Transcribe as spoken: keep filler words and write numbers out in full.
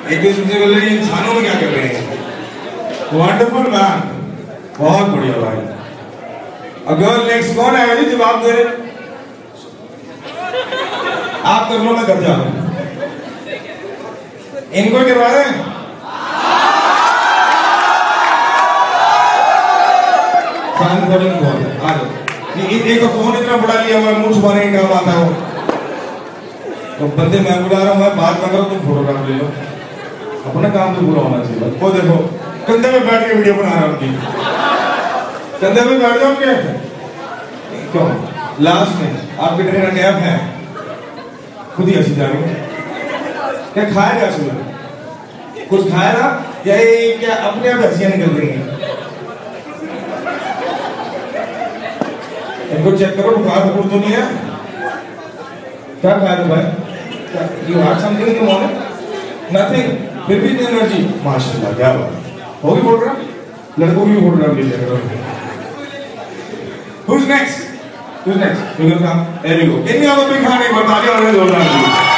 एक दूसरे से बोले इंसानों में क्या कर रहे हैं? वंडरफुल मैन, बहुत बढ़िया भाई। अगर नेक्स्ट कौन आएगा जी जवाब दे? आप कर लो, मैं कर जाऊं। इनको करवा रहे हैं? फैन फॉलोइंग कौन है? आ जाओ। एक फोन इतना बड़ा लिया हुआ मुंह छुपाने का काम आता हो तो बंदे मैं बुला रहा हूँ, मैं बात कर रहा हूँ, तुम फोटोग्राफ ले लो। अपना काम तो पूरा होना चाहिए। वो देखो कंधे में बैठ के वीडियो बना रहा हूँ, कंधे में बैठ जाओ क्या? क्यों लास्ट में आपके ट्रेनर कैब है, खुद ही हंसी जा रही है। क्या खाएगा सुबह? कुछ खाएगा या क्या अपने आप हंसियां निकल रही हैं? इनको चेक करो, बुखार बुखार तो नहीं है? क्या खाया था भाई? You had something in the morning? Nothing. फिर भी इतनी एनर्जी, माशाल्लाह, क्या बात। होगी फोटोग्राफ? लड़कों की फोटोग्राफ ले लेंगे। Who's next? Who's next? You can come. There we go. Can you have a big hand? एक बार ताली और जोरदार।